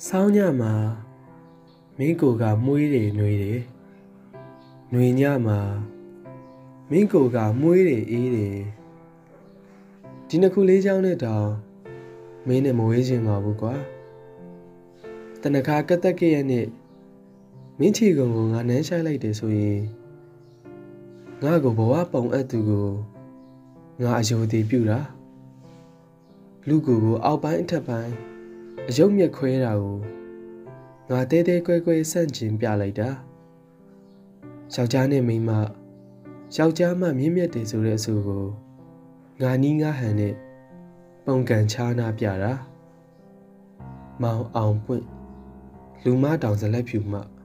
ဆောင်းညမှာမင်းကိုကမွေးတယ်နှွေတယ်နှွေညမှာမင်းကိုကမွေးတယ်အေးတယ်ဒီနှစ်ခုလေးချောင်းနဲ့တောင်မင်းနဲ့မဝေးချင်ပါဘူးကွာတနခါကက်သက်ကရဲ့နဲ့မင်းချီကုံကိုငါနမ်းရှိုက်လိုက်တယ်ဆိုရင်ငါကိုဘဝပုံအပ်သူကိုငါအယုံတည်ပြုတာလူကိုအောက်ပိုင်းအထက်ပိုင်းအယုံမြက်ခွဲတာကိုငါတဲတဲကွဲကွဲဆန့်ကျင်ပြလိုက်တာယောက်ျားနဲ့မိန်းမယောက်ျားမှမြင့်မြတ်တယ်ဆိုတဲ့အဆိုကိုငါနီးငါဟန်နဲ့ပုံကန်ချားနာပြတာမောင်အောင်ပွင့်လူမတောင်ဇလက်ဖြူမှ